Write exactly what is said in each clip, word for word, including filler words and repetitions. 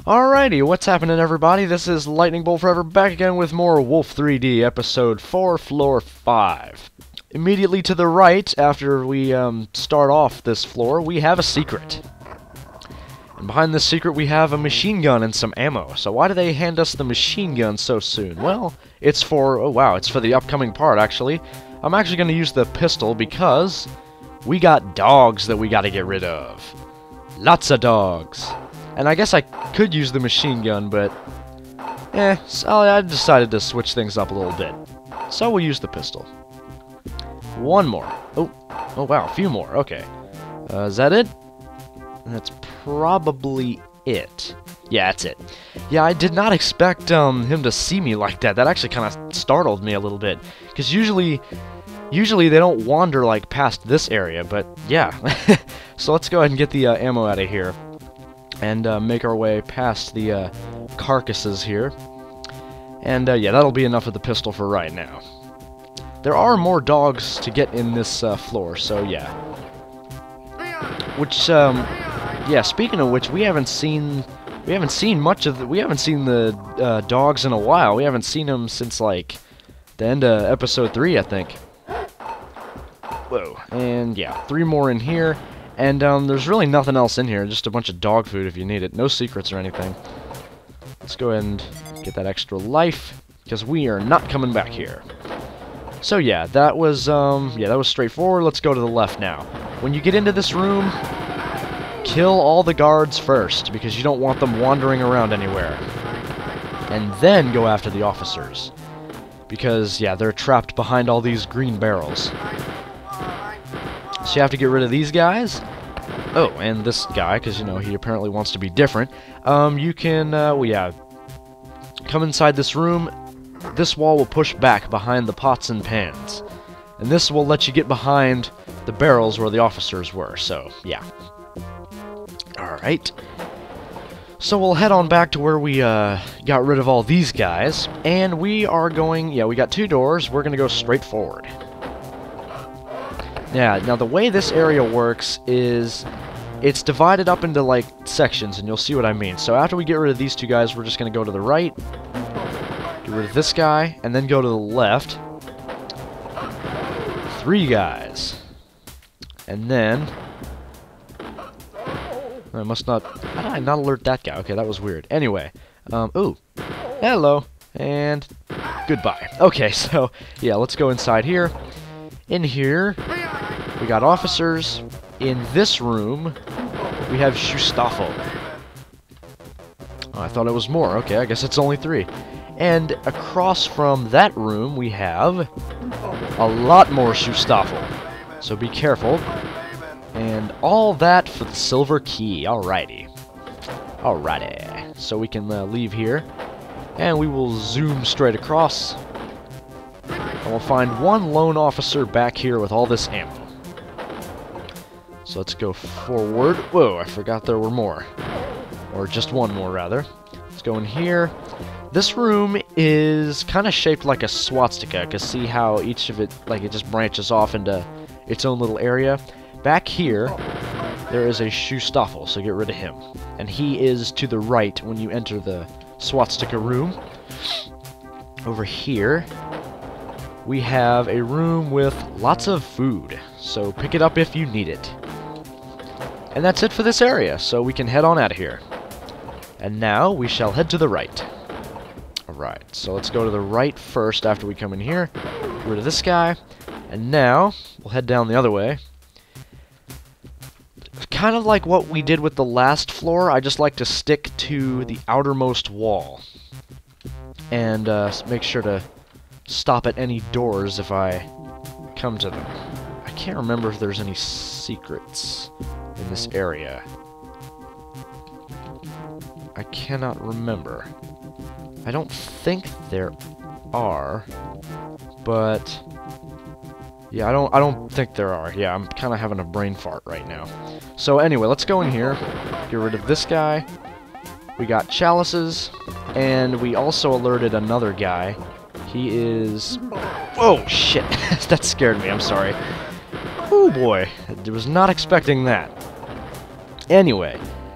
Alrighty, what's happening, everybody? This is Lightning Bolt Forever, back again with more Wolf three D, episode four, floor five. Immediately to the right, after we um, start off this floor, we have a secret. And behind this secret we have a machine gun and some ammo. So why do they hand us the machine gun so soon? Well, it's for, oh wow, it's for the upcoming part, actually. I'm actually going to use the pistol because we got dogs that we got to get rid of. Lots of dogs. And I guess I could use the machine gun, but eh, so I decided to switch things up a little bit. So we'll use the pistol. One more. Oh, oh wow, a few more. Okay. Uh, is that it? That's probably it. Yeah, that's it. Yeah, I did not expect um, him to see me like that. That actually kind of startled me a little bit. Because usually, usually they don't wander like past this area, but yeah. So let's go ahead and get the uh, ammo out of here. And uh, make our way past the uh, carcasses here. And uh, yeah, that'll be enough of the pistol for right now. There are more dogs to get in this uh, floor, so yeah. Which, um, yeah, speaking of which, we haven't seen, we haven't seen much of the, we haven't seen the uh, dogs in a while. We haven't seen them since, like, the end of episode three, I think. Whoa, and yeah, three more in here. And um, there's really nothing else in here, just a bunch of dog food if you need it. No secrets or anything. Let's go ahead and get that extra life, because we are not coming back here. So yeah, that was um, yeah, that was straightforward. Let's go to the left now. When you get into this room, kill all the guards first, because you don't want them wandering around anywhere. And then go after the officers, because yeah, they're trapped behind all these green barrels. So you have to get rid of these guys. Oh, and this guy, because, you know, he apparently wants to be different. Um, you can, uh, well, yeah, come inside this room. This wall will push back behind the pots and pans. And this will let you get behind the barrels where the officers were, so, yeah. Alright. So we'll head on back to where we, uh, got rid of all these guys. And we are going, yeah, we got two doors. We're gonna go straight forward. Yeah, now the way this area works is it's divided up into, like, sections, and you'll see what I mean. So after we get rid of these two guys, we're just going to go to the right, get rid of this guy, and then go to the left. Three guys. And then... I must not... How did I not alert that guy? Okay, that was weird. Anyway, um, ooh. Hello. And goodbye. Okay, so, yeah, let's go inside here. In here... we got officers. In this room, we have Schustaffel. Oh, I thought it was more. Okay, I guess it's only three. And across from that room, we have a lot more Schustaffel. So be careful. And all that for the silver key. Alrighty. Alrighty. So we can uh, leave here. And we will zoom straight across. And we'll find one lone officer back here with all this ammo. So let's go forward. Whoa, I forgot there were more. Or just one more, rather. Let's go in here. This room is kind of shaped like a swastika, because see how each of it, like, it just branches off into its own little area? Back here, there is a Schustaffel, so get rid of him. And he is to the right when you enter the swastika room. Over here, we have a room with lots of food, so pick it up if you need it. And that's it for this area, so we can head on out of here. And now we shall head to the right. Alright, so let's go to the right first after we come in here. Get rid of this guy. And now, we'll head down the other way. Kind of like what we did with the last floor, I just like to stick to the outermost wall. And uh, make sure to stop at any doors if I come to them. I can't remember if there's any secrets in this area. I cannot remember. I don't think there are, but yeah, I don't I don't think there are. Yeah, I'm kind of having a brain fart right now. So anyway, let's go in here, get rid of this guy. We got chalices, and we also alerted another guy. He is... Whoa, shit. That scared me, I'm sorry. Oh boy, I was not expecting that. Anyway,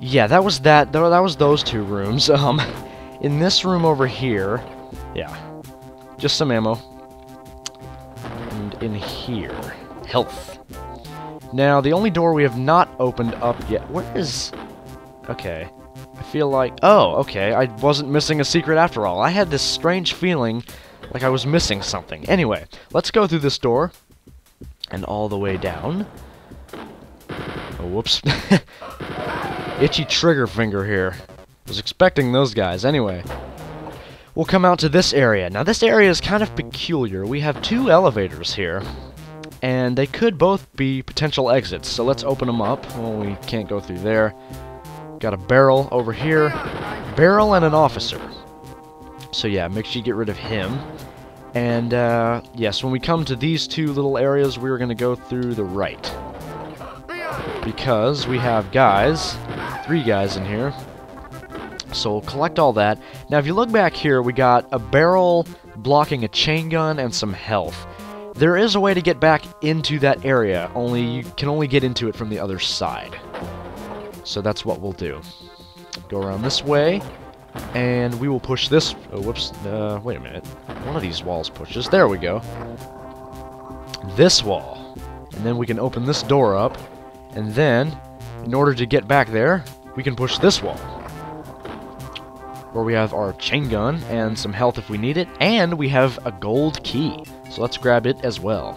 yeah, that was that. That was those two rooms. Um, in this room over here, yeah, just some ammo. And in here, health. Now, the only door we have not opened up yet. Where is? Okay, I feel like. Oh, okay. I wasn't missing a secret after all. I had this strange feeling like I was missing something. Anyway, let's go through this door and all the way down. Oh, whoops. Itchy trigger finger here. Was expecting those guys. Anyway, we'll come out to this area. Now, this area is kind of peculiar. We have two elevators here, and they could both be potential exits. So let's open them up. Well, we can't go through there. Got a barrel over here. Barrel and an officer. So yeah, make sure you get rid of him. And uh, yes, when we come to these two little areas, we're going to go through the right. Because we have guys, three guys in here. So we'll collect all that. Now if you look back here, we got a barrel blocking a chain gun and some health. There is a way to get back into that area, only you can only get into it from the other side. So that's what we'll do. Go around this way, and we will push this... Oh, whoops. Uh, wait a minute. One of these walls pushes. There we go. This wall. And then we can open this door up, and then, in order to get back there, we can push this wall. Where we have our chain gun and some health if we need it, and we have a gold key. So let's grab it as well.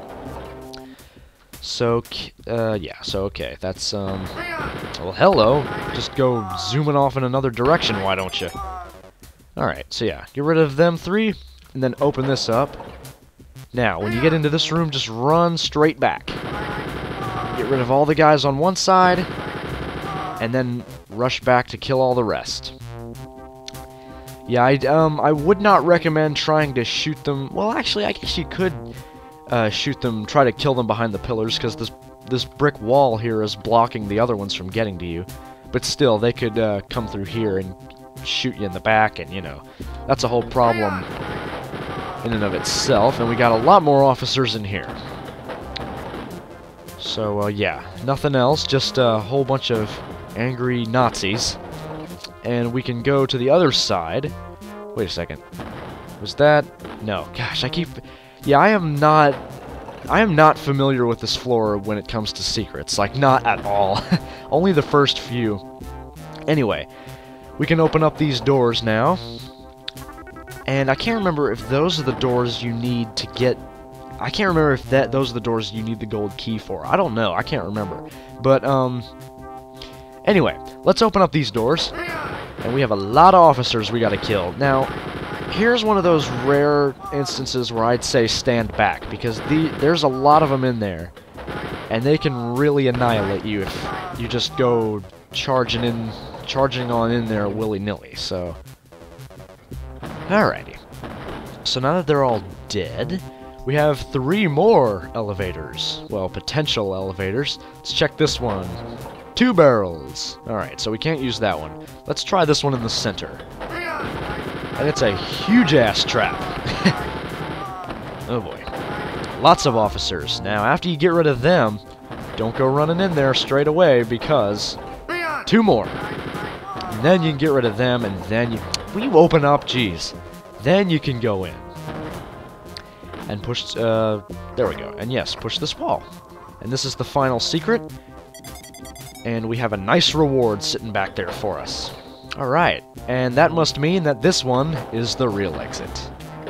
So, uh, yeah, so okay, that's, um, well, hello. Just go zooming off in another direction, why don't you? Alright, so yeah, get rid of them three, and then open this up. Now, when you get into this room, just run straight back. Get rid of all the guys on one side, and then rush back to kill all the rest. Yeah, I, um, I would not recommend trying to shoot them. Well, actually, I guess you could uh, shoot them, try to kill them behind the pillars, because this this brick wall here is blocking the other ones from getting to you. But still, they could uh, come through here and shoot you in the back, and, you know, that's a whole problem in and of itself. And we got a lot more officers in here. So, uh, yeah, nothing else, just a whole bunch of angry Nazis. And we can go to the other side. Wait a second. Was that... No. Gosh, I keep... Yeah, I am not... I am not familiar with this floor when it comes to secrets. Like, not at all. Only the first few. Anyway, we can open up these doors now. And I can't remember if those are the doors you need to get... I can't remember if that those are the doors you need the gold key for. I don't know. I can't remember. But, um... Anyway, let's open up these doors. And we have a lot of officers we gotta kill. Now, here's one of those rare instances where I'd say stand back, because the there's a lot of them in there. And they can really annihilate you if you just go charging in, charging on in there willy-nilly, so... Alrighty. So now that they're all dead, we have three more elevators. Well, potential elevators. Let's check this one. Two barrels. Alright, so we can't use that one. Let's try this one in the center. And it's a huge-ass trap. Oh boy. Lots of officers. Now, after you get rid of them, don't go running in there straight away, because... Two more. And then you can get rid of them, and then you... Will you open up? Jeez. Then you can go in. And push... Uh, there we go. And yes, push this wall. And this is the final secret. And we have a nice reward sitting back there for us. Alright, and that must mean that this one is the real exit.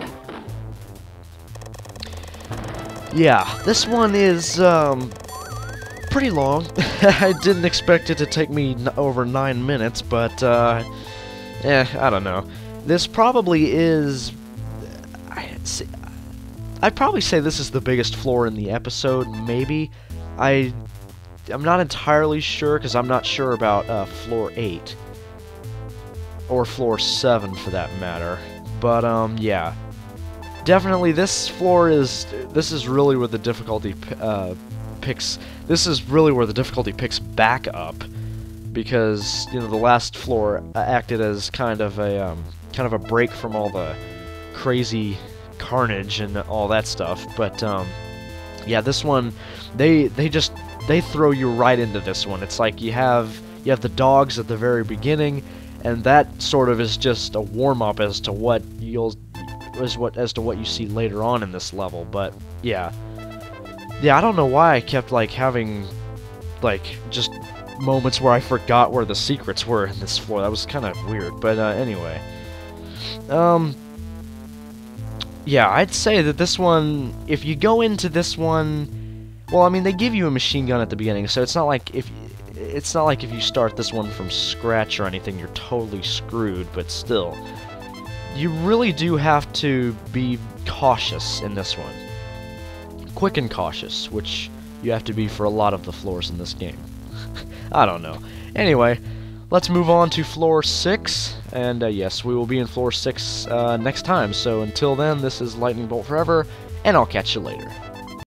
Yeah, this one is, um, pretty long. I didn't expect it to take me n over nine minutes, but, uh, eh, I don't know. This probably is... I'd, say, I'd probably say this is the biggest floor in the episode, maybe. I... I'm not entirely sure, because I'm not sure about uh, floor eight. Or floor seven, for that matter. But, um, yeah. Definitely, this floor is... This is really where the difficulty uh, picks... This is really where the difficulty picks back up. Because, you know, the last floor acted as kind of a, um, kind of a break from all the crazy carnage and all that stuff. But, um, yeah, this one... They, they just... They throw you right into this one. It's like you have You have the dogs at the very beginning, and that sort of is just a warm-up as to what you'll as what as to what you see later on in this level. But yeah, yeah, I don't know why I kept like having like just moments where I forgot where the secrets were in this floor. That was kind of weird. But uh, anyway, um. yeah, I'd say that this one, if you go into this one, well, I mean, they give you a machine gun at the beginning, so it's not like if it's not like if you start this one from scratch or anything, you're totally screwed, but still, you really do have to be cautious in this one. Quick and cautious, which you have to be for a lot of the floors in this game. I don't know. Anyway, let's move on to floor six, and uh, yes, we will be in floor six uh, next time, so until then, this is Lightning Bolt Forever, and I'll catch you later.